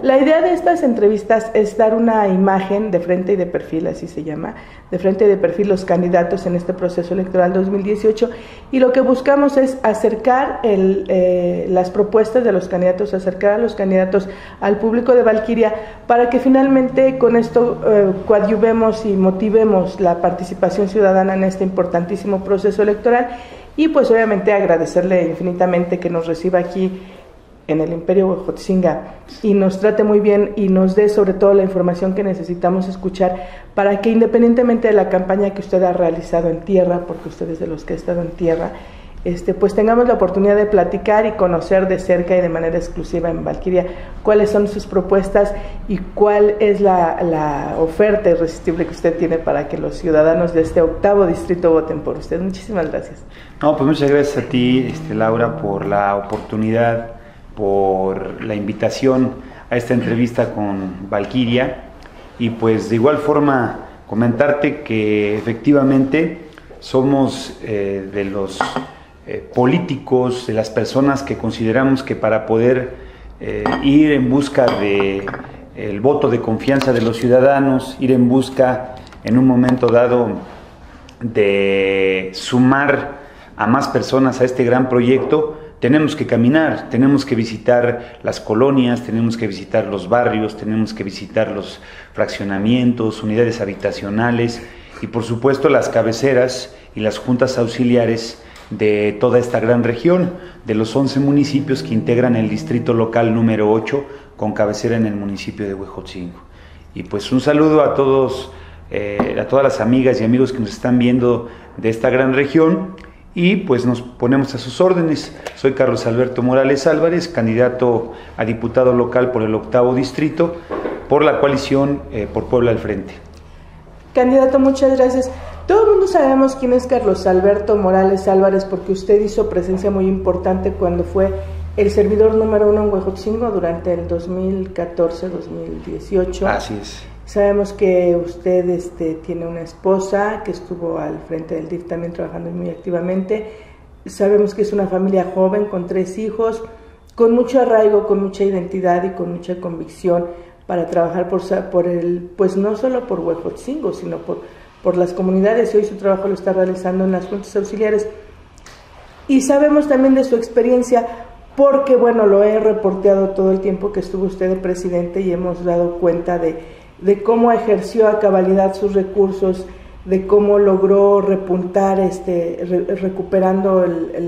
La idea de estas entrevistas es dar una imagen de frente y de perfil, así se llama, de frente y de perfil los candidatos en este proceso electoral 2018, y lo que buscamos es acercar las propuestas de los candidatos, acercar a los candidatos al público de Valquiria, para que finalmente con esto coadyuvemos y motivemos la participación ciudadana en este importantísimo proceso electoral, y pues obviamente agradecerle infinitamente que nos reciba aquí en el Imperio Huejotzinga y nos trate muy bien y nos dé sobre todo la información que necesitamos escuchar para que, independientemente de la campaña que usted ha realizado en tierra, porque usted es de los que ha estado en tierra, pues tengamos la oportunidad de platicar y conocer de cerca y de manera exclusiva en Valquiria cuáles son sus propuestas y cuál es la oferta irresistible que usted tiene para que los ciudadanos de este 8º distrito voten por usted. Muchísimas gracias. No, pues muchas gracias a ti, Laura, por la oportunidad, por la invitación a esta entrevista con Valquiria, y pues de igual forma comentarte que efectivamente somos de los políticos, de las personas que consideramos que para poder ir en busca de el voto de confianza de los ciudadanos, ir en busca en un momento dado de sumar a más personas a este gran proyecto, tenemos que caminar, tenemos que visitar las colonias, tenemos que visitar los barrios, tenemos que visitar los fraccionamientos, unidades habitacionales y por supuesto las cabeceras y las juntas auxiliares de toda esta gran región, de los 11 municipios que integran el distrito local número 8 con cabecera en el municipio de Huejotzingo. Y pues un saludo a todas las amigas y amigos que nos están viendo de esta gran región. Y pues nos ponemos a sus órdenes. Soy Carlos Alberto Morales Álvarez, candidato a diputado local por el 8º distrito, por la coalición por Puebla al Frente. Candidato, muchas gracias. Todo el mundo sabemos quién es Carlos Alberto Morales Álvarez, porque usted hizo presencia muy importante cuando fue el servidor número 1 en Huejotzingo durante el 2014-2018. Así es. Sabemos que usted tiene una esposa que estuvo al frente del DIF también trabajando muy activamente. Sabemos que es una familia joven con 3 hijos, con mucho arraigo, con mucha identidad y con mucha convicción para trabajar pues no solo por Huejotzingo, sino por las comunidades, y hoy su trabajo lo está realizando en las juntas auxiliares. Y sabemos también de su experiencia porque, bueno, lo he reporteado todo el tiempo que estuvo usted de presidente y hemos dado cuenta de cómo ejerció a cabalidad sus recursos, de cómo logró repuntar recuperando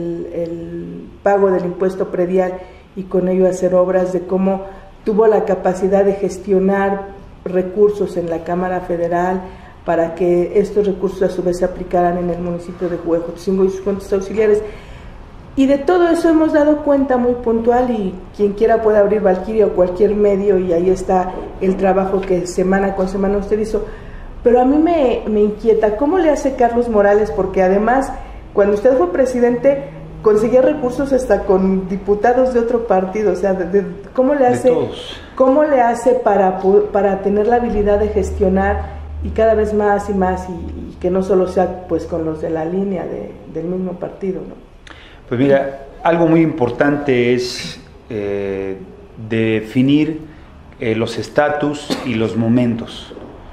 el pago del impuesto predial y con ello hacer obras, de cómo tuvo la capacidad de gestionar recursos en la Cámara Federal para que estos recursos a su vez se aplicaran en el municipio de Huejotzingo y sus juntas auxiliares. Y de todo eso hemos dado cuenta muy puntual, y quien quiera puede abrir Valquiria o cualquier medio y ahí está el trabajo que semana con semana usted hizo. Pero a mí me inquieta, ¿cómo le hace Carlos Morales? Porque además, cuando usted fue presidente, conseguía recursos hasta con diputados de otro partido, o sea, ¿cómo le hace para tener la habilidad de gestionar y cada vez más y más, y que no solo sea pues con los de la línea del mismo partido, ¿no? Pues mira, algo muy importante es definir los estatus y los momentos.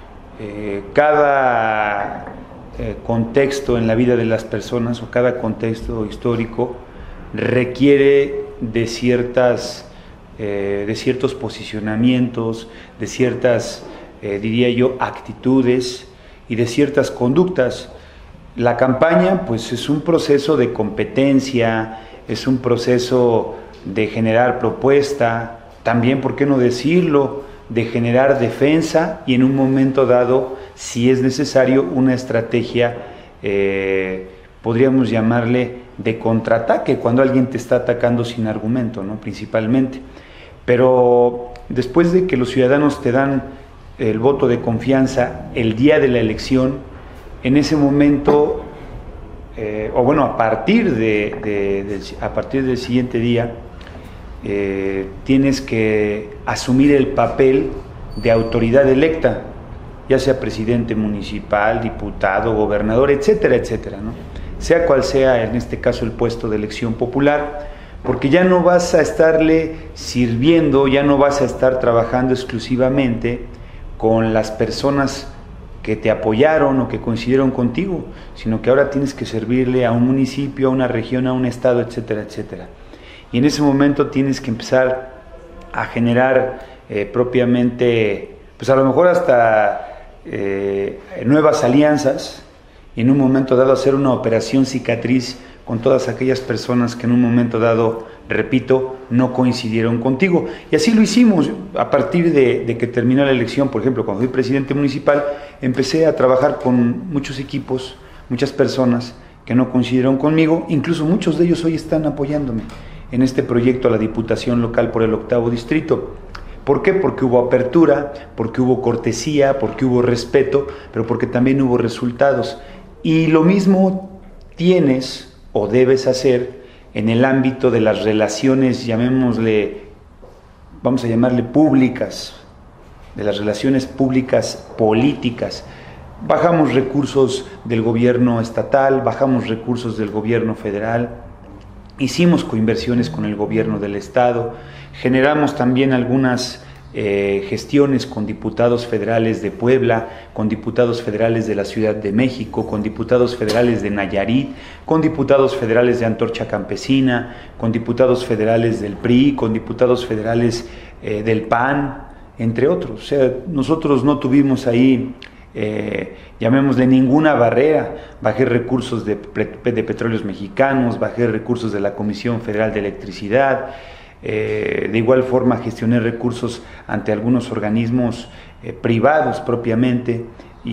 Cada contexto en la vida de las personas o cada contexto histórico requiere de ciertos posicionamientos, de ciertas, diría yo, actitudes y de ciertas conductas. La campaña pues es un proceso de competencia, es un proceso de generar propuesta, también, ¿por qué no decirlo?, de generar defensa y en un momento dado, si es necesario, una estrategia, podríamos llamarle de contraataque, cuando alguien te está atacando sin argumento, ¿no?, principalmente. Pero después de que los ciudadanos te dan el voto de confianza el día de la elección, en ese momento, a partir del siguiente día, tienes que asumir el papel de autoridad electa, ya sea presidente municipal, diputado, gobernador, etcétera, etcétera, ¿no? Sea cual sea en este caso el puesto de elección popular, porque ya no vas a estarle sirviendo, ya no vas a estar trabajando exclusivamente con las personas que te apoyaron o que coincidieron contigo, sino que ahora tienes que servirle a un municipio, a una región, a un estado, etcétera, etcétera. Y en ese momento tienes que empezar a generar propiamente, pues a lo mejor hasta nuevas alianzas, y en un momento dado hacer una operación cicatriz con todas aquellas personas que en un momento dado, repito, no coincidieron contigo. Y así lo hicimos. A partir de que terminó la elección, por ejemplo, cuando fui presidente municipal, empecé a trabajar con muchos equipos, muchas personas que no coincidieron conmigo, incluso muchos de ellos hoy están apoyándome en este proyecto a la Diputación Local por el 8º Distrito. ¿Por qué? Porque hubo apertura, porque hubo cortesía, porque hubo respeto, pero porque también hubo resultados. Y lo mismo tienes o debes hacer en el ámbito de las relaciones, llamémosle, vamos a llamarle públicas, de las relaciones públicas políticas. Bajamos recursos del gobierno estatal, bajamos recursos del gobierno federal, hicimos coinversiones con el gobierno del estado, generamos también algunas gestiones con diputados federales de Puebla, con diputados federales de la Ciudad de México, con diputados federales de Nayarit, con diputados federales de Antorcha Campesina, con diputados federales del PRI, con diputados federales del PAN, entre otros. O sea, nosotros no tuvimos ahí, llamémosle, ninguna barrera. Bajé recursos de Petróleos Mexicanos, bajé recursos de la Comisión Federal de Electricidad. De igual forma gestioné recursos ante algunos organismos privados propiamente,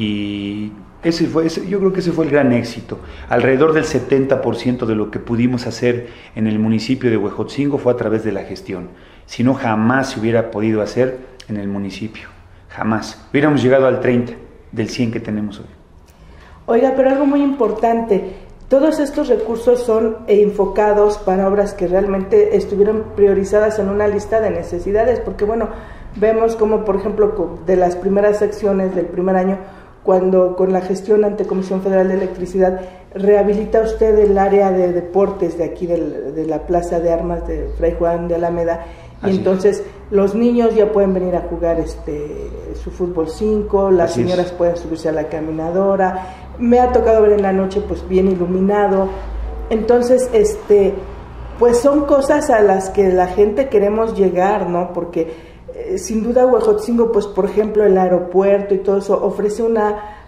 y yo creo que ese fue el gran éxito. Alrededor del 70% de lo que pudimos hacer en el municipio de Huejotzingo fue a través de la gestión. Si no, jamás se hubiera podido hacer en el municipio, jamás. Hubiéramos llegado al 30 del 100 que tenemos hoy. Oiga, pero algo muy importante, todos estos recursos son enfocados para obras que realmente estuvieron priorizadas en una lista de necesidades, porque bueno, vemos como por ejemplo de las primeras secciones del primer año, cuando con la gestión ante Comisión Federal de Electricidad rehabilita usted el área de deportes de aquí de la Plaza de Armas de Fray Juan de Alameda, y entonces los niños ya pueden venir a jugar su fútbol 5, las señoras pueden subirse a la caminadora. Me ha tocado ver en la noche pues bien iluminado. Entonces, pues son cosas a las que la gente queremos llegar, ¿no? Porque sin duda Huejotzingo, pues por ejemplo el aeropuerto y todo eso ofrece un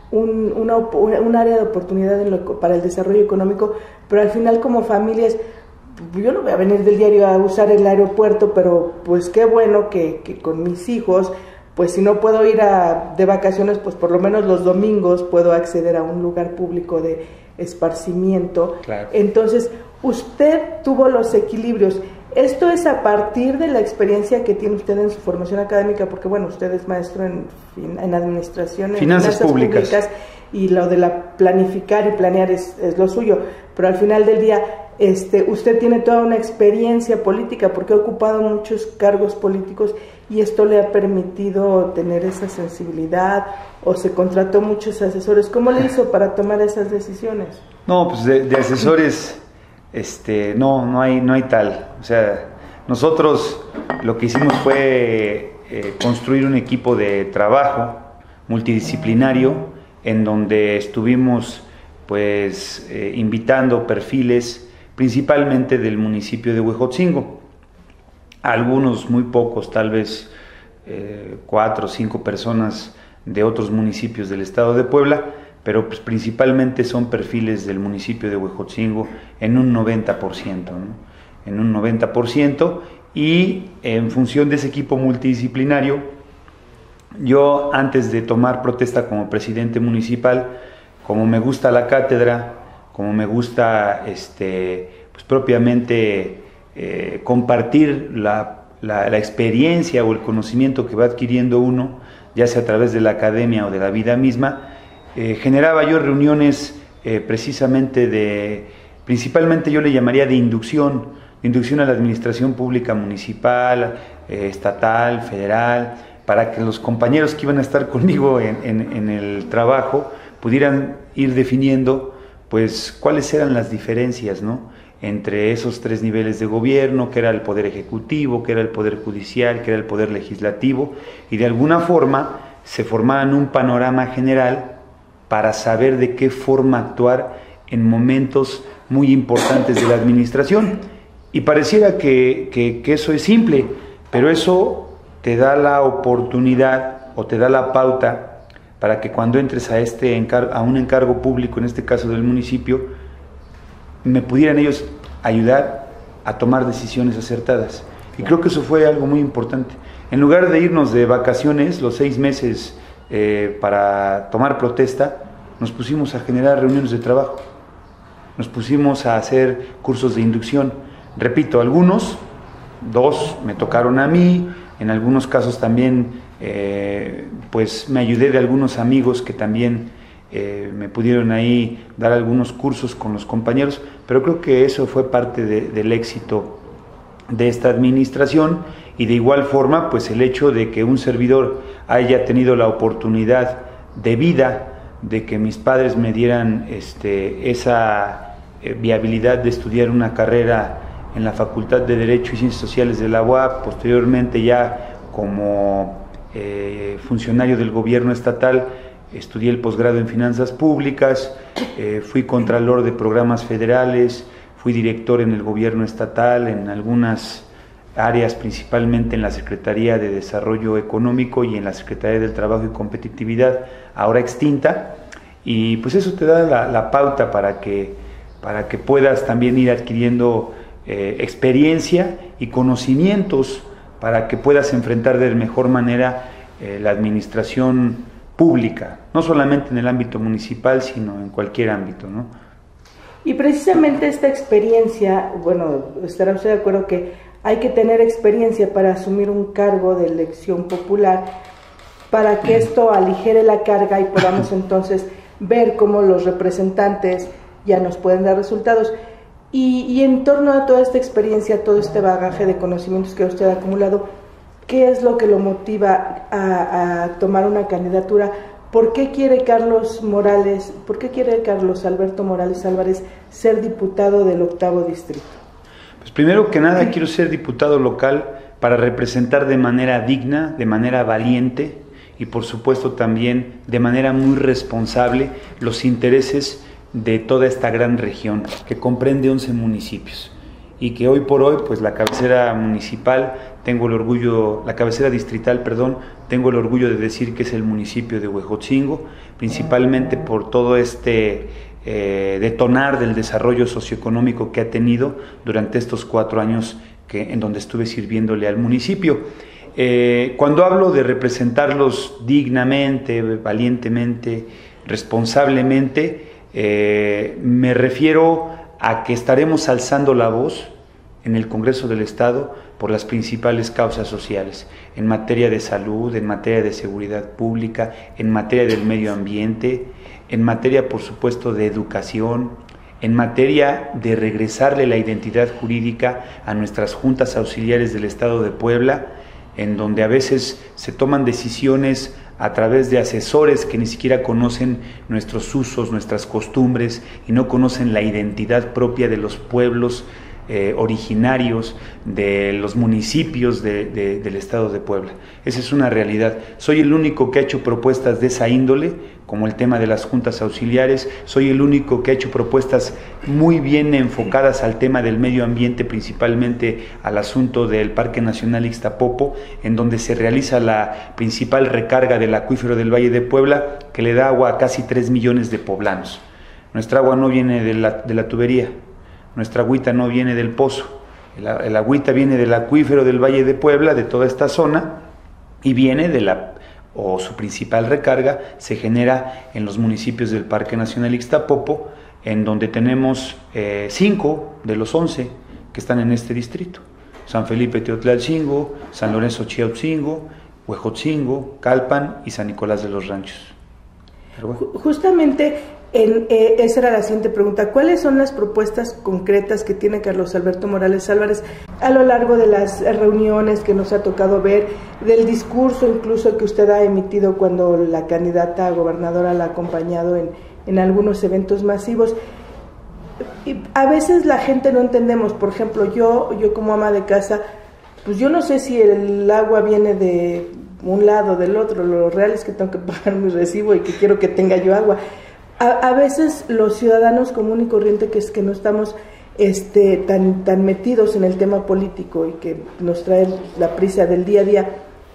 área de oportunidad para el desarrollo económico, pero al final como familias, yo no voy a venir del diario a usar el aeropuerto, pero pues qué bueno que con mis hijos, pues si no puedo ir de vacaciones, pues por lo menos los domingos puedo acceder a un lugar público de esparcimiento. Claro. Entonces, usted tuvo los equilibrios. Esto es a partir de la experiencia que tiene usted en su formación académica, porque bueno, usted es maestro en administración, en finanzas públicas, y lo de planificar y planear es lo suyo, pero al final del día usted tiene toda una experiencia política porque ha ocupado muchos cargos políticos, y esto le ha permitido tener esa sensibilidad, o se contrató muchos asesores. ¿Cómo le hizo para tomar esas decisiones? No, pues de asesores no hay tal. O sea, nosotros lo que hicimos fue construir un equipo de trabajo multidisciplinario en donde estuvimos pues invitando perfiles principalmente del municipio de Huejotzingo, algunos muy pocos, tal vez 4 o 5 personas de otros municipios del estado de Puebla, pero pues principalmente son perfiles del municipio de Huejotzingo en un 90%, ¿no? En un 90%, y en función de ese equipo multidisciplinario, yo antes de tomar protesta como presidente municipal, como me gusta la cátedra, como me gusta pues propiamente compartir la experiencia o el conocimiento que va adquiriendo uno, ya sea a través de la academia o de la vida misma, generaba yo reuniones principalmente yo le llamaría de inducción a la administración pública municipal, estatal, federal, para que los compañeros que iban a estar conmigo en el trabajo pudieran ir definiendo pues cuáles eran las diferencias, ¿no?, entre esos tres niveles de gobierno, que era el Poder Ejecutivo, que era el Poder Judicial, que era el Poder Legislativo, y de alguna forma se formaran un panorama general para saber de qué forma actuar en momentos muy importantes de la administración. Y pareciera que eso es simple, pero eso te da la oportunidad o te da la pauta para que cuando entres a un encargo público, en este caso del municipio, me pudieran ellos ayudar a tomar decisiones acertadas. Y creo que eso fue algo muy importante. En lugar de irnos de vacaciones los 6 meses para tomar protesta, nos pusimos a generar reuniones de trabajo, nos pusimos a hacer cursos de inducción. Repito, algunos, 2 me tocaron a mí, en algunos casos también pues me ayudé de algunos amigos que también me pudieron ahí dar algunos cursos con los compañeros, pero creo que eso fue parte del éxito de esta administración. Y de igual forma, pues el hecho de que un servidor haya tenido la oportunidad de vida, de que mis padres me dieran esa viabilidad de estudiar una carrera en la Facultad de Derecho y Ciencias Sociales de la UAP, posteriormente ya como funcionario del gobierno estatal, estudié el posgrado en Finanzas Públicas, fui contralor de programas federales, fui director en el gobierno estatal, en algunas áreas, principalmente en la Secretaría de Desarrollo Económico y en la Secretaría del Trabajo y Competitividad, ahora extinta, y pues eso te da la pauta para que puedas también ir adquiriendo experiencia y conocimientos para que puedas enfrentar de mejor manera la administración pública, no solamente en el ámbito municipal, sino en cualquier ámbito, ¿no? Y precisamente esta experiencia, bueno, estará usted de acuerdo que hay que tener experiencia para asumir un cargo de elección popular, para que esto aligere la carga y podamos entonces ver cómo los representantes ya nos pueden dar resultados. Y en torno a toda esta experiencia, todo este bagaje de conocimientos que usted ha acumulado, ¿qué es lo que lo motiva a tomar una candidatura? ¿Por qué quiere Carlos Alberto Morales Álvarez ser diputado del 8º distrito? Pues primero que nada quiero ser diputado local para representar de manera digna, de manera valiente y por supuesto también de manera muy responsable los intereses de toda esta gran región que comprende 11 municipios. Y que hoy por hoy, pues la cabecera municipal, la cabecera distrital, tengo el orgullo de decir que es el municipio de Huejotzingo, principalmente por todo este detonar del desarrollo socioeconómico que ha tenido durante estos 4 años en donde estuve sirviéndole al municipio. Cuando hablo de representarlos dignamente, valientemente, responsablemente, me refiero a que estaremos alzando la voz en el Congreso del Estado por las principales causas sociales, en materia de salud, en materia de seguridad pública, en materia del medio ambiente, en materia, por supuesto, de educación, en materia de regresarle la identidad jurídica a nuestras juntas auxiliares del Estado de Puebla, en donde a veces se toman decisiones a través de asesores que ni siquiera conocen nuestros usos, nuestras costumbres y no conocen la identidad propia de los pueblos originarios, de los municipios del Estado de Puebla. Esa es una realidad. Soy el único que ha hecho propuestas de esa índole, como el tema de las juntas auxiliares. Soy el único que ha hecho propuestas muy bien enfocadas al tema del medio ambiente, principalmente al asunto del Parque Nacional Ixtapopo, en donde se realiza la principal recarga del acuífero del Valle de Puebla, que le da agua a casi 3 millones de poblanos. Nuestra agua no viene de la tubería, nuestra agüita no viene del pozo, el agüita viene del acuífero del Valle de Puebla, de toda esta zona, y viene su principal recarga se genera en los municipios del Parque Nacional Ixtapopo, en donde tenemos 5 de los 11 que están en este distrito: San Felipe Teotlalcingo, San Lorenzo Chiautzingo, Huejotzingo, Calpan y San Nicolás de los Ranchos. Bueno. Justamente esa era la siguiente pregunta: ¿cuáles son las propuestas concretas que tiene Carlos Alberto Morales Álvarez a lo largo de las reuniones que nos ha tocado ver, del discurso incluso que usted ha emitido cuando la candidata a gobernadora la ha acompañado en algunos eventos masivos? Y a veces la gente no entendemos, por ejemplo, yo como ama de casa, pues yo no sé si el agua viene de un lado o del otro, lo real es que tengo que pagar mi recibo y que quiero que tenga yo agua. A veces los ciudadanos común y corriente, que es que no estamos tan metidos en el tema político y que nos trae la prisa del día a día,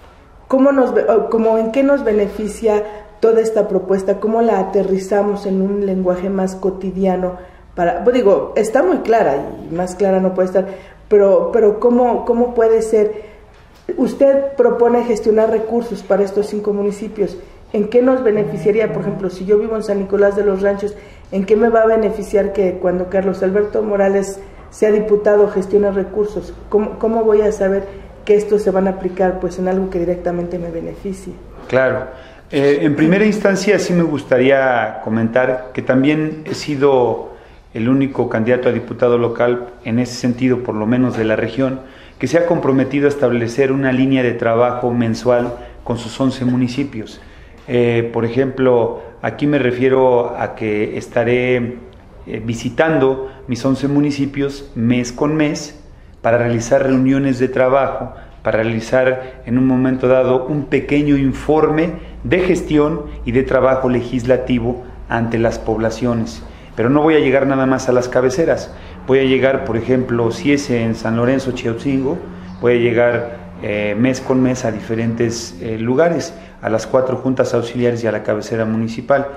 ¿en qué nos beneficia toda esta propuesta? ¿Cómo la aterrizamos en un lenguaje más cotidiano? Está muy clara y más clara no puede estar, pero ¿cómo puede ser? Usted propone gestionar recursos para estos 5 municipios. ¿En qué nos beneficiaría? Por ejemplo, si yo vivo en San Nicolás de los Ranchos, ¿en qué me va a beneficiar que cuando Carlos Alberto Morales sea diputado gestione recursos? ¿Cómo voy a saber que estos se van a aplicar pues en algo que directamente me beneficie? Claro. En primera instancia sí me gustaría comentar que también he sido el único candidato a diputado local, en ese sentido por lo menos de la región, que se ha comprometido a establecer una línea de trabajo mensual con sus 11 municipios. Por ejemplo, aquí me refiero a que estaré visitando mis 11 municipios mes con mes para realizar reuniones de trabajo, para realizar en un momento dado un pequeño informe de gestión y de trabajo legislativo ante las poblaciones. Pero no voy a llegar nada más a las cabeceras, voy a llegar, por ejemplo, si es en San Lorenzo, Chiautzingo, voy a llegar mes con mes a diferentes lugares, a las 4 juntas auxiliares y a la cabecera municipal.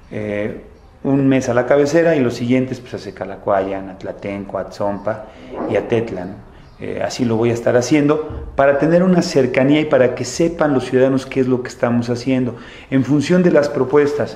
Un mes a la cabecera y los siguientes pues a Secalacuayan, a Tlatenco, a Tzompa y a Tetla, ¿no? Así lo voy a estar haciendo para tener una cercanía y para que sepan los ciudadanos qué es lo que estamos haciendo en función de las propuestas.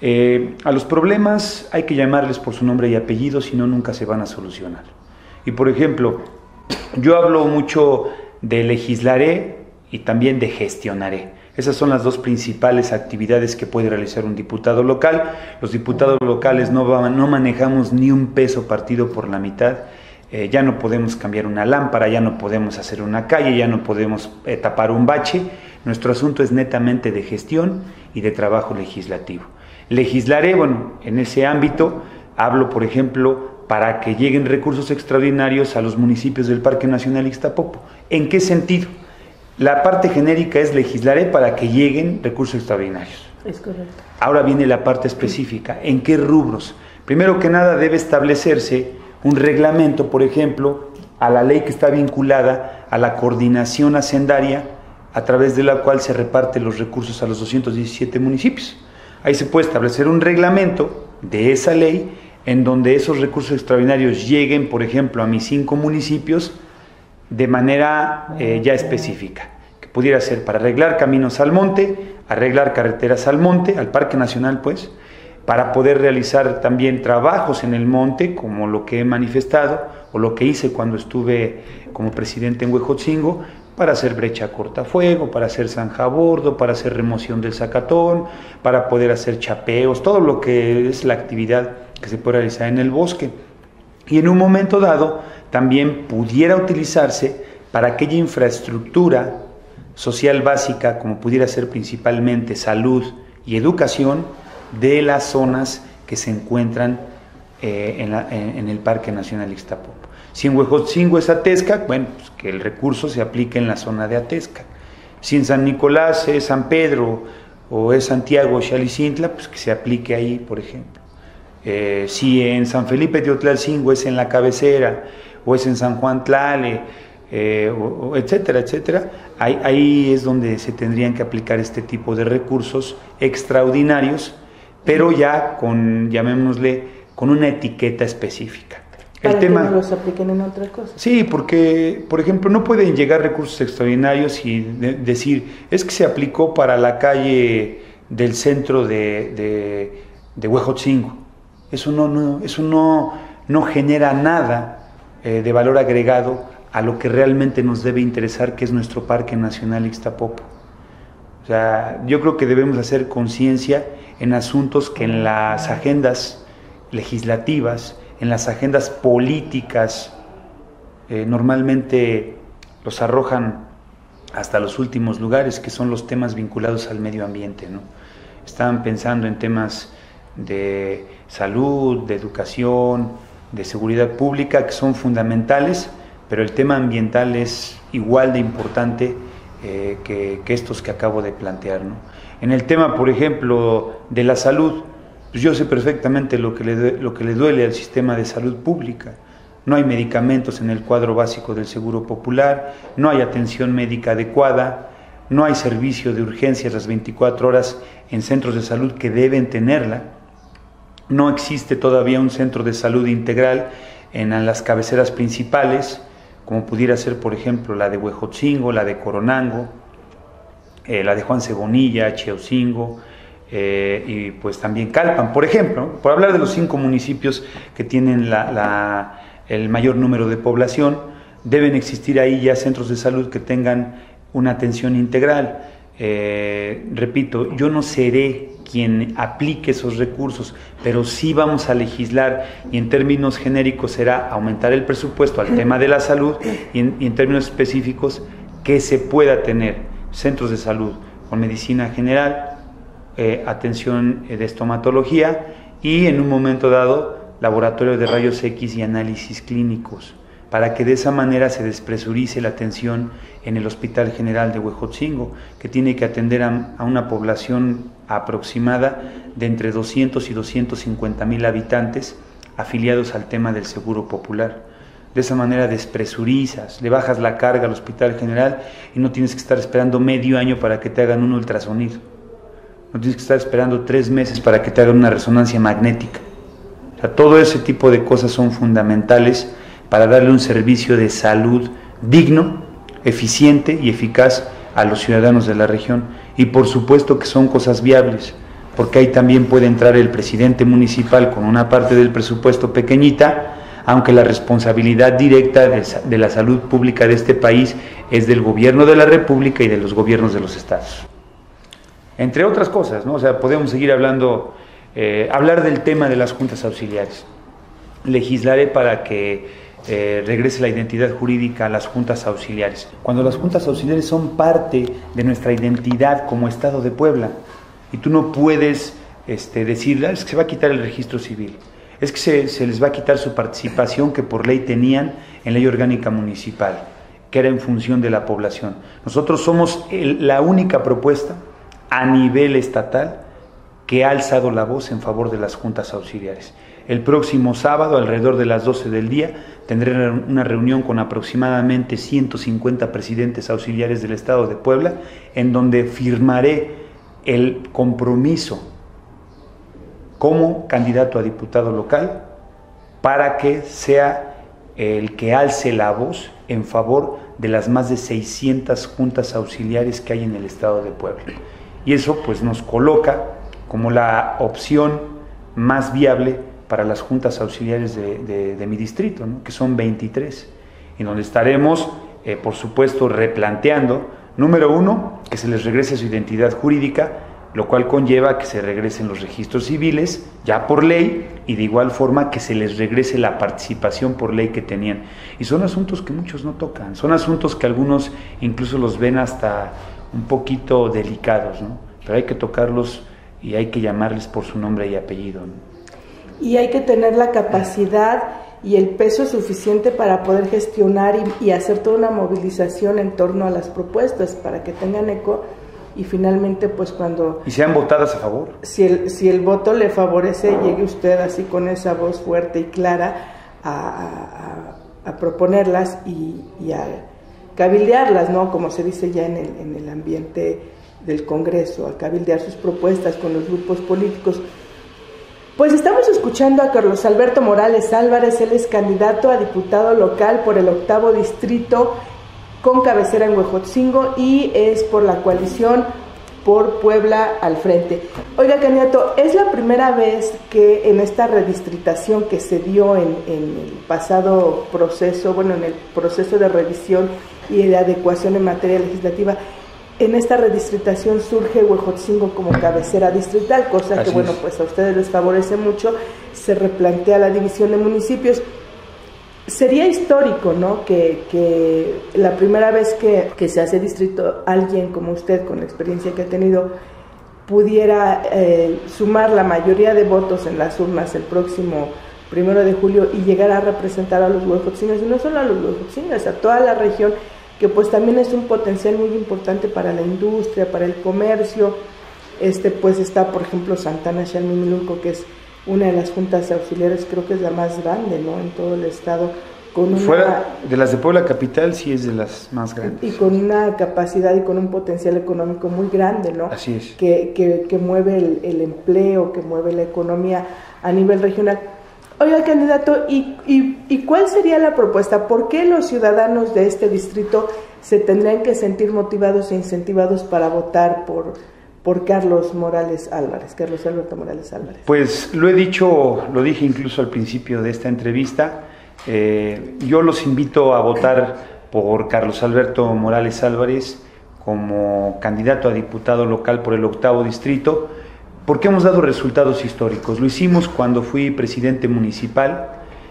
A los problemas hay que llamarles por su nombre y apellido, si no nunca se van a solucionar. Y por ejemplo, yo hablo mucho de legislaré y también de gestionaré. Esas son las 2 principales actividades que puede realizar un diputado local. Los diputados locales no manejamos ni un peso partido por la mitad. Ya no podemos cambiar una lámpara, ya no podemos hacer una calle, ya no podemos tapar un bache. Nuestro asunto es netamente de gestión y de trabajo legislativo. Legislaré, bueno, en ese ámbito hablo, por ejemplo, para que lleguen recursos extraordinarios a los municipios del Parque Nacional Ixtapopo. ¿En qué sentido? La parte genérica es legislaré para que lleguen recursos extraordinarios. Es correcto. Ahora viene la parte específica. ¿En qué rubros? Primero que nada debe establecerse un reglamento, por ejemplo, a la ley que está vinculada a la coordinación hacendaria, a través de la cual se reparten los recursos a los 217 municipios. Ahí se puede establecer un reglamento de esa ley en donde esos recursos extraordinarios lleguen, por ejemplo, a mis 5 municipios de manera ya específica, que pudiera ser para arreglar caminos al monte, arreglar carreteras al monte, al Parque Nacional pues, para poder realizar también trabajos en el monte, como lo que he manifestado, o lo que hice cuando estuve como presidente en Huejotzingo, para hacer brecha cortafuego, para hacer zanja a bordo, para hacer remoción del zacatón, para poder hacer chapeos, todo lo que es la actividad que se puede realizar en el bosque. Y en un momento dado también pudiera utilizarse para aquella infraestructura social básica, como pudiera ser principalmente salud y educación, de las zonas que se encuentran en el Parque Nacional Ixtapopo. Si en Huejotzingo es Atezca, bueno, pues que el recurso se aplique en la zona de Atezca. Si en San Nicolás es San Pedro o es Santiago o Xalicintla, pues que se aplique ahí, por ejemplo. Si en San Felipe de Otlalcingo es en la cabecera o es en San Juan Tlale, etcétera, etcétera, ahí es donde se tendrían que aplicar este tipo de recursos extraordinarios, pero ya con, llamémosle, con una etiqueta específica. Para que no los apliquen en otras cosas. Sí, porque, por ejemplo, no pueden llegar recursos extraordinarios y decir, es que se aplicó para la calle del centro de Huejotzingo. Eso no genera nada de valor agregado a lo que realmente nos debe interesar, que es nuestro Parque Nacional Ixtapopo. O sea, yo creo que debemos hacer conciencia en asuntos que en las agendas legislativas, en las agendas políticas, normalmente los arrojan hasta los últimos lugares, que son los temas vinculados al medio ambiente, ¿no? Están pensando en temas de salud, de educación, de seguridad pública que son fundamentales, pero el tema ambiental es igual de importante que estos que acabo de plantear, ¿no? En el tema, por ejemplo, de la salud, pues yo sé perfectamente lo que le duele al sistema de salud pública. No hay medicamentos en el cuadro básico del Seguro Popular, no hay atención médica adecuada, no hay servicio de urgencias las 24 horas en centros de salud que deben tenerla, no existe todavía un centro de salud integral en las cabeceras principales, como pudiera ser, por ejemplo, la de Huejotzingo, la de Coronango, la de Juan Cebonilla, Chilpancingo, y pues también Calpan, por ejemplo, por hablar de los 5 municipios que tienen el mayor número de población. Deben existir ahí ya centros de salud que tengan una atención integral. Repito, yo no seré quien aplique esos recursos, pero sí vamos a legislar, y en términos genéricos será aumentar el presupuesto al tema de la salud, y en términos específicos que se pueda tener centros de salud con medicina general, atención de estomatología y en un momento dado laboratorio de rayos X y análisis clínicos, para que de esa manera se despresurice la atención en el Hospital General de Huejotzingo, que tiene que atender a una población aproximada de entre 200 y 250 mil habitantes afiliados al tema del Seguro Popular. De esa manera despresurizas, le bajas la carga al Hospital General y no tienes que estar esperando medio año para que te hagan un ultrasonido. No tienes que estar esperando 3 meses para que te hagan una resonancia magnética. O sea, todo ese tipo de cosas son fundamentales para darle un servicio de salud digno, eficiente y eficaz a los ciudadanos de la región. Y por supuesto que son cosas viables, porque ahí también puede entrar el presidente municipal con una parte del presupuesto pequeñita, aunque la responsabilidad directa de la salud pública de este país es del gobierno de la República y de los gobiernos de los estados. Entre otras cosas, ¿no? O sea, podemos seguir hablando, hablar del tema de las juntas auxiliares. Legislaré para que regrese la identidad jurídica a las juntas auxiliares. Cuando las juntas auxiliares son parte de nuestra identidad como Estado de Puebla, y tú no puedes decir, es que se va a quitar el registro civil, es que se les va a quitar su participación que por ley tenían en ley orgánica municipal, que era en función de la población. Nosotros somos la única propuesta a nivel estatal que ha alzado la voz en favor de las juntas auxiliares. El próximo sábado, alrededor de las 12 del día, tendré una reunión con aproximadamente 150 presidentes auxiliares del Estado de Puebla, en donde firmaré el compromiso como candidato a diputado local para que sea el que alce la voz en favor de las más de 600 juntas auxiliares que hay en el Estado de Puebla. Y eso pues nos coloca como la opción más viable para las juntas auxiliares de mi distrito, ¿no? Que son 23, en donde estaremos, por supuesto, replanteando, número 1, que se les regrese su identidad jurídica, lo cual conlleva que se regresen los registros civiles, ya por ley, y de igual forma que se les regrese la participación por ley que tenían. Y son asuntos que muchos no tocan, son asuntos que algunos incluso los ven hasta un poquito delicados, ¿no? Pero hay que tocarlos y hay que llamarles por su nombre y apellido, ¿no? Y hay que tener la capacidad y el peso suficiente para poder gestionar y hacer toda una movilización en torno a las propuestas para que tengan eco y finalmente pues cuando... ¿Y sean votadas a favor? Si el voto le favorece, llegue usted así con esa voz fuerte y clara a proponerlas y a cabildearlas, ¿no? Como se dice ya en el ambiente del Congreso, a cabildear sus propuestas con los grupos políticos. Pues estamos escuchando a Carlos Alberto Morales Álvarez. Él es candidato a diputado local por el 8º distrito con cabecera en Huejotzingo y es por la coalición por Puebla al Frente. Oiga, candidato, es la primera vez que en esta redistritación que se dio en el pasado proceso, bueno, en el proceso de revisión y de adecuación en materia legislativa, en esta redistritación surge Huejotzingo como cabecera distrital, cosa Así que, bueno, es. pues a ustedes les favorece mucho, se replantea la división de municipios. Sería histórico, ¿no?, que la primera vez que se hace distrito, alguien como usted, con la experiencia que ha tenido, pudiera sumar la mayoría de votos en las urnas el próximo 1 de julio y llegar a representar a los huejotzingos, y no solo a los huejotzingos, a toda la región, que pues también es un potencial muy importante para la industria, para el comercio. Pues está, por ejemplo, Santana Xalmimilulco, que es una de las juntas auxiliares, creo que es la más grande, ¿no?, en todo el estado. Fuera de las de Puebla capital, sí es de las más grandes. Y con una capacidad y con un potencial económico muy grande, ¿no? Así es. Que mueve el empleo, que mueve la economía a nivel regional. Oiga, candidato, ¿y cuál sería la propuesta? ¿Por qué los ciudadanos de este distrito se tendrían que sentir motivados e incentivados para votar por Carlos Alberto Morales Álvarez? Pues lo dije incluso al principio de esta entrevista. Yo los invito a votar por Carlos Alberto Morales Álvarez como candidato a diputado local por el 8º distrito, porque hemos dado resultados históricos. Lo hicimos cuando fui presidente municipal.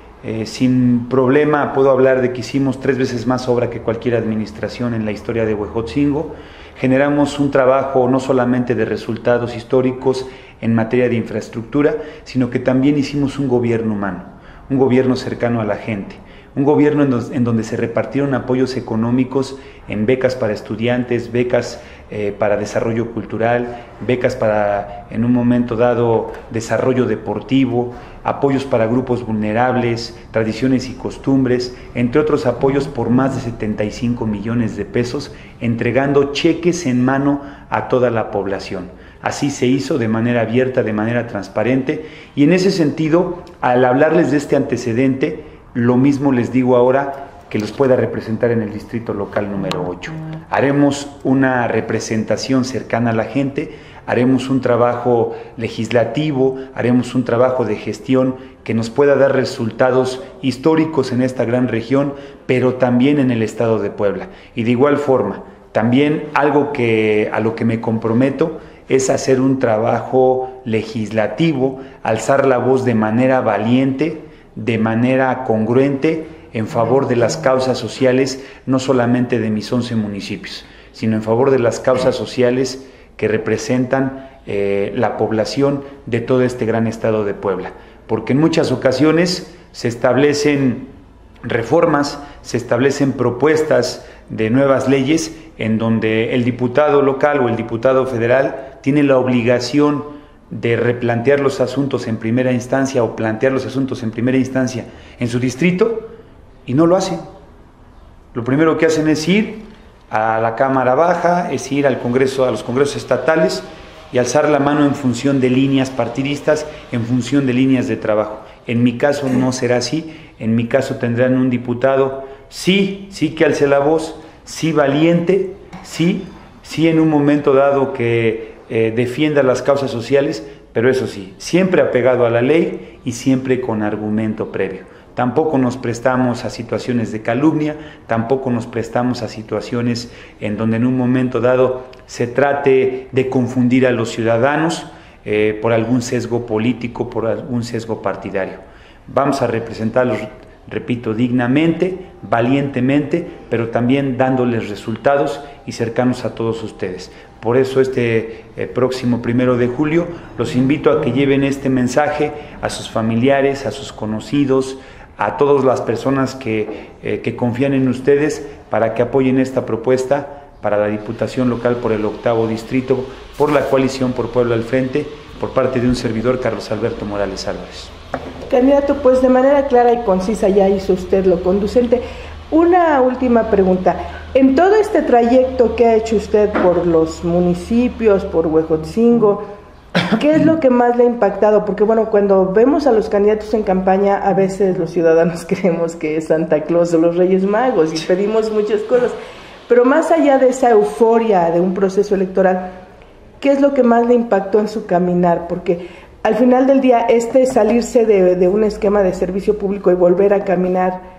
Sin problema puedo hablar de que hicimos 3 veces más obra que cualquier administración en la historia de Huejotzingo. Generamos un trabajo no solamente de resultados históricos en materia de infraestructura, sino que también hicimos un gobierno humano, un gobierno cercano a la gente, un gobierno en donde se repartieron apoyos económicos en becas para estudiantes, becas para desarrollo cultural, becas para, en un momento dado, desarrollo deportivo, apoyos para grupos vulnerables, tradiciones y costumbres, entre otros apoyos por más de 75 millones de pesos, entregando cheques en mano a toda la población. Así se hizo de manera abierta, de manera transparente, y en ese sentido, al hablarles de este antecedente, lo mismo les digo ahora que los pueda representar en el distrito local número 8. Haremos una representación cercana a la gente, haremos un trabajo legislativo, haremos un trabajo de gestión que nos pueda dar resultados históricos en esta gran región, pero también en el estado de Puebla. Y de igual forma, también algo a lo que me comprometo es hacer un trabajo legislativo, alzar la voz de manera valiente, de manera congruente, en favor de las causas sociales, no solamente de mis 11 municipios, sino en favor de las causas sociales que representan la población de todo este gran estado de Puebla. Porque en muchas ocasiones se establecen reformas, se establecen propuestas de nuevas leyes en donde el diputado local o el diputado federal tiene la obligación de replantear los asuntos en primera instancia o plantear los asuntos en primera instancia en su distrito, y no lo hacen. Lo primero que hacen es ir a la Cámara Baja, es ir al Congreso, a los congresos estatales, y alzar la mano en función de líneas partidistas, en función de líneas de trabajo. En mi caso no será así. En mi caso tendrán un diputado, sí que alce la voz, sí valiente, sí en un momento dado que defienda las causas sociales, pero eso sí, siempre apegado a la ley y siempre con argumento previo. Tampoco nos prestamos a situaciones de calumnia, tampoco nos prestamos a situaciones en donde en un momento dado se trate de confundir a los ciudadanos por algún sesgo político, por algún sesgo partidario. Vamos a representarlos, repito, dignamente, valientemente, pero también dándoles resultados y cercanos a todos ustedes. Por eso este próximo 1 de julio los invito a que lleven este mensaje a sus familiares, a sus conocidos, a todas las personas que confían en ustedes para que apoyen esta propuesta para la Diputación Local por el 8º Distrito, por la coalición por Puebla al Frente, por parte de un servidor, Carlos Alberto Morales Álvarez. Candidato, pues de manera clara y concisa ya hizo usted lo conducente. Una última pregunta. En todo este trayecto que ha hecho usted por los municipios, por Huejotzingo, ¿qué es lo que más le ha impactado? Porque bueno, cuando vemos a los candidatos en campaña, a veces los ciudadanos creemos que es Santa Claus o los Reyes Magos y pedimos muchas cosas, pero más allá de esa euforia de un proceso electoral, ¿qué es lo que más le impactó en su caminar? Porque al final del día, salirse de un esquema de servicio público y volver a caminar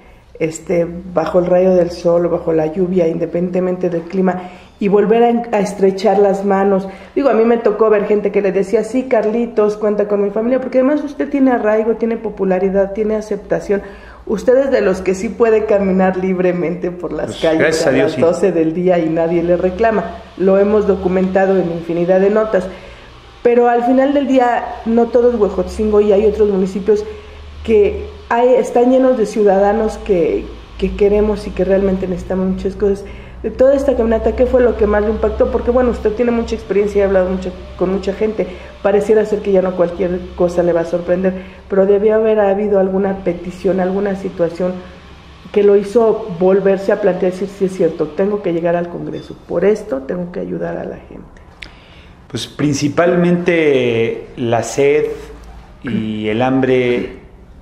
bajo el rayo del sol o bajo la lluvia, independientemente del clima, y volver a estrechar las manos. Digo, a mí me tocó ver gente que le decía, sí, Carlitos, cuenta con mi familia, porque además usted tiene arraigo, tiene popularidad, tiene aceptación. Usted es de los que sí puede caminar libremente por las calles a las 12 del día y nadie le reclama. Lo hemos documentado en infinidad de notas. Pero al final del día, no todo es Huejotzingo y hay otros municipios que están llenos de ciudadanos que queremos y que realmente necesitamos muchas cosas. De toda esta caminata, ¿qué fue lo que más le impactó? Porque bueno, usted tiene mucha experiencia y ha hablado con mucha gente, pareciera ser que ya no cualquier cosa le va a sorprender, pero debió haber habido alguna petición, alguna situación que lo hizo volverse a plantear, decir, sí es cierto, tengo que llegar al Congreso, por esto tengo que ayudar a la gente. Pues principalmente la sed y el hambre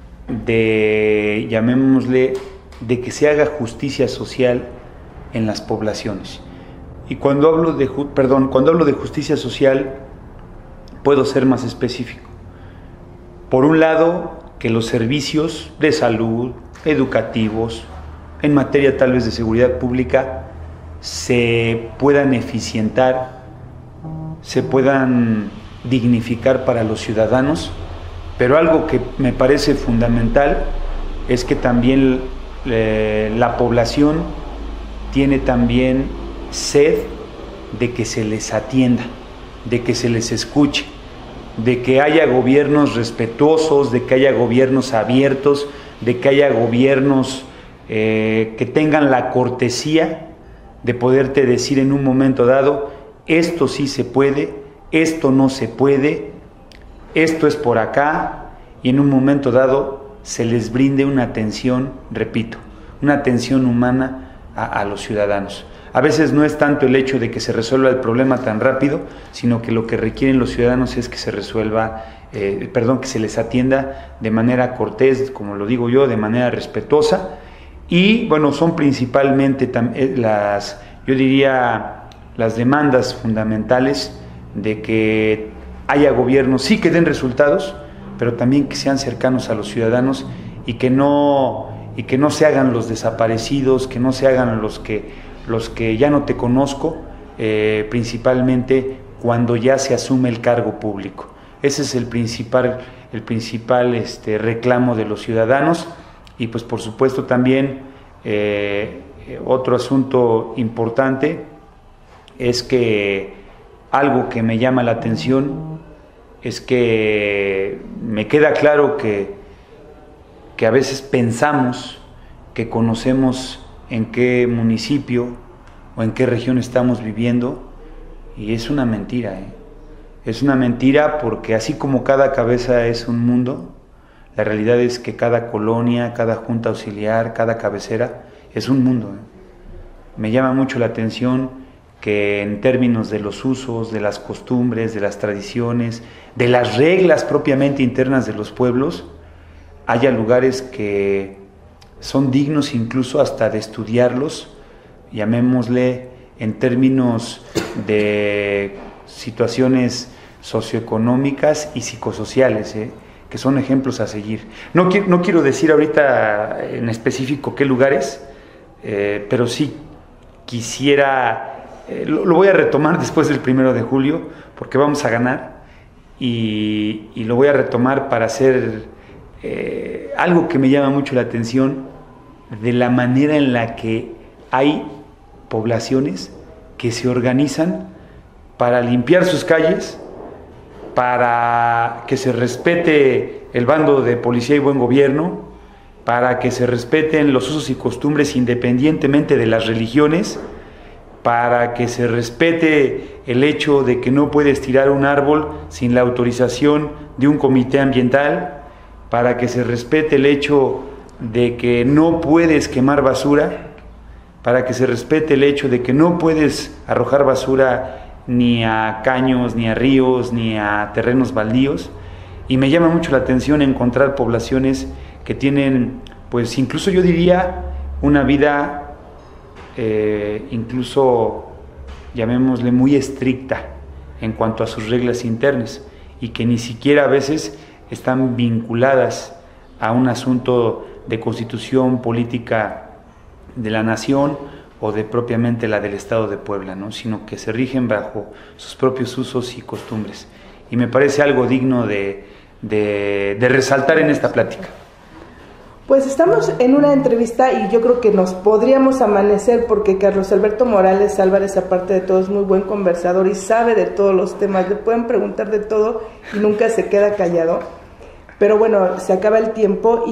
de, llamémosle, de que se haga justicia social en las poblaciones. Y cuando hablo de justicia social, puedo ser más específico. Por un lado, que los servicios de salud, educativos, en materia tal vez de seguridad pública, se puedan eficientar, se puedan dignificar para los ciudadanos, pero algo que me parece fundamental es que también la población tiene también sed de que se les atienda, de que se les escuche, de que haya gobiernos respetuosos, de que haya gobiernos abiertos, de que haya gobiernos que tengan la cortesía de poderte decir en un momento dado, esto sí se puede, esto no se puede, esto es por acá, y en un momento dado se les brinde una atención, repito, una atención humana a los ciudadanos. A veces no es tanto el hecho de que se resuelva el problema tan rápido, sino que lo que requieren los ciudadanos es que se resuelva, que se les atienda de manera cortés, como lo digo yo, de manera respetuosa. Y bueno, son principalmente yo diría, las demandas fundamentales de que haya gobiernos, sí que den resultados, pero también que sean cercanos a los ciudadanos y que no se hagan los desaparecidos, que no se hagan los que ya no te conozco, principalmente cuando ya se asume el cargo público. Ese es el principal reclamo de los ciudadanos. Y pues por supuesto también otro asunto importante es que algo que me llama la atención es que me queda claro que a veces pensamos que conocemos en qué municipio o en qué región estamos viviendo, y es una mentira, Es una mentira, porque así como cada cabeza es un mundo, la realidad es que cada colonia, cada junta auxiliar, cada cabecera es un mundo. Me llama mucho la atención que en términos de los usos, de las costumbres, de las tradiciones, de las reglas propiamente internas de los pueblos, haya lugares que son dignos incluso hasta de estudiarlos, llamémosle en términos de situaciones socioeconómicas y psicosociales, que son ejemplos a seguir. No quiero decir ahorita en específico qué lugares, pero sí quisiera, lo voy a retomar después del 1 de julio, porque vamos a ganar, y lo voy a retomar para hacer algo que me llama mucho la atención, de la manera en la que hay poblaciones que se organizan para limpiar sus calles, para que se respete el bando de policía y buen gobierno, para que se respeten los usos y costumbres independientemente de las religiones, para que se respete el hecho de que no puedes tirar un árbol sin la autorización de un comité ambiental, para que se respete el hecho de que no puedes quemar basura, para que se respete el hecho de que no puedes arrojar basura ni a caños, ni a ríos, ni a terrenos baldíos. Y me llama mucho la atención encontrar poblaciones que tienen, pues incluso yo diría, una vida incluso, llamémosle, muy estricta en cuanto a sus reglas internas, y que ni siquiera a veces están vinculadas a un asunto de constitución política de la nación o de propiamente la del Estado de Puebla, ¿no? Sino que se rigen bajo sus propios usos y costumbres. Y me parece algo digno de resaltar en esta plática. Pues estamos en una entrevista y yo creo que nos podríamos amanecer, porque Carlos Alberto Morales Álvarez, aparte de todo, es muy buen conversador y sabe de todos los temas. Le pueden preguntar de todo y nunca se queda callado. pero bueno, se acaba el tiempo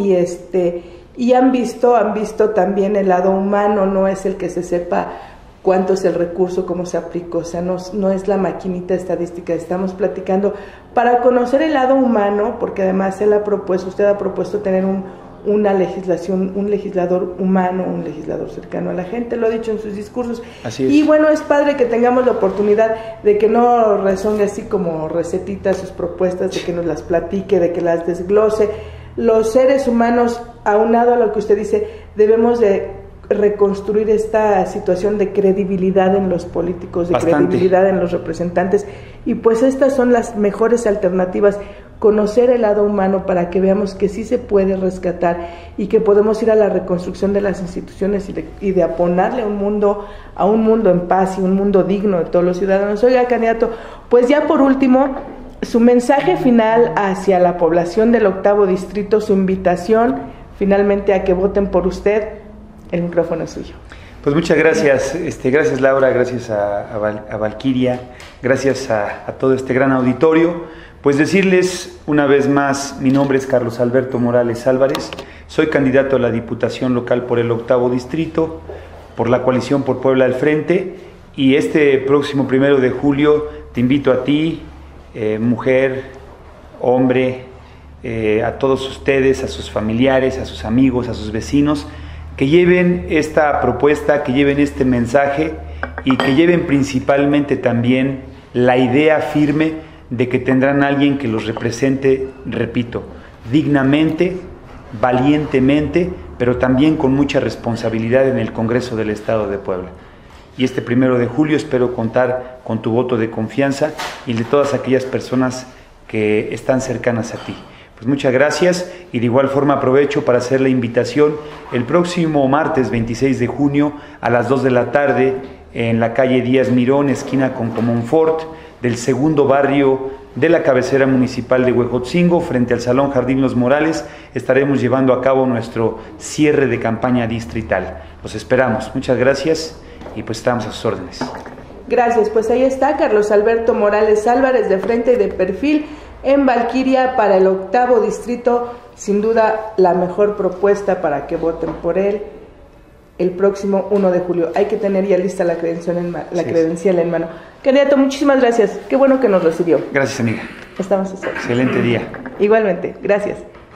y han visto también el lado humano, no es el que se sepa cuánto es el recurso, cómo se aplicó, o sea, no es la maquinita estadística, estamos platicando para conocer el lado humano, porque además usted ha propuesto tener una legislación, un legislador humano, un legislador cercano a la gente, lo ha dicho en sus discursos. Así es. Y bueno, es padre que tengamos la oportunidad de que no rezongue así como recetitas sus propuestas, de que nos las platique, de que las desglose. Los seres humanos, aunado a lo que usted dice, debemos de reconstruir esta situación de credibilidad en los políticos, de credibilidad en los representantes, y pues estas son las mejores alternativas, conocer el lado humano para que veamos que sí se puede rescatar y que podemos ir a la reconstrucción de las instituciones y de aponerle a un mundo en paz y un mundo digno de todos los ciudadanos. Oiga, candidato, pues ya por último, su mensaje final hacia la población del 8º distrito, su invitación finalmente a que voten por usted. El micrófono es suyo. Pues muchas gracias, gracias Laura, gracias a Valquiria, gracias a todo este gran auditorio. Pues decirles una vez más, mi nombre es Carlos Alberto Morales Álvarez, soy candidato a la Diputación Local por el 8º Distrito, por la coalición por Puebla al Frente, y este próximo 1 de julio te invito a ti, mujer, hombre, a todos ustedes, a sus familiares, a sus amigos, a sus vecinos, que lleven esta propuesta, que lleven este mensaje y que lleven principalmente también la idea firme de que tendrán alguien que los represente, repito, dignamente, valientemente, pero también con mucha responsabilidad en el Congreso del Estado de Puebla. Y este 1 de julio espero contar con tu voto de confianza y de todas aquellas personas que están cercanas a ti. Pues muchas gracias, y de igual forma aprovecho para hacer la invitación el próximo martes 26 de junio a las 2 de la tarde en la calle Díaz Mirón, esquina con Comonfort, del segundo barrio de la cabecera municipal de Huejotzingo, frente al Salón Jardín Los Morales. Estaremos llevando a cabo nuestro cierre de campaña distrital. Los esperamos. Muchas gracias y pues estamos a sus órdenes. Gracias, pues ahí está Carlos Alberto Morales Álvarez, de frente y de perfil, en Valquiria para el 8º distrito, sin duda la mejor propuesta para que voten por él el próximo 1 de julio. Hay que tener ya lista la credencial en mano. Candidato, muchísimas gracias. Qué bueno que nos recibió. Gracias, amiga. Estamos a excelente día. Igualmente, gracias.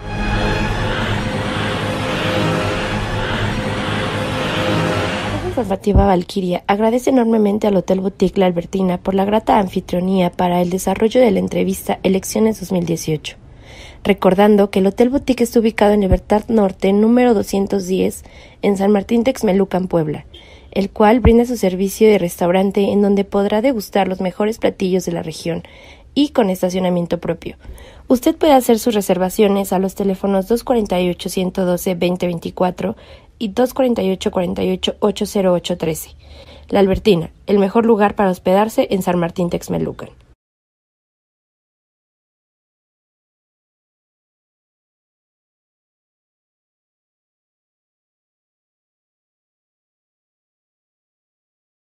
Informativa Valquiria agradece enormemente al Hotel Boutique La Albertina por la grata anfitrionía para el desarrollo de la entrevista Elecciones 2018. Recordando que el Hotel Boutique está ubicado en Libertad Norte, número 210, en San Martín Texmelucan, Puebla, el cual brinda su servicio de restaurante en donde podrá degustar los mejores platillos de la región y con estacionamiento propio. Usted puede hacer sus reservaciones a los teléfonos 248-112-2024 y 248-48-80813. La Albertina, el mejor lugar para hospedarse en San Martín Texmelucan.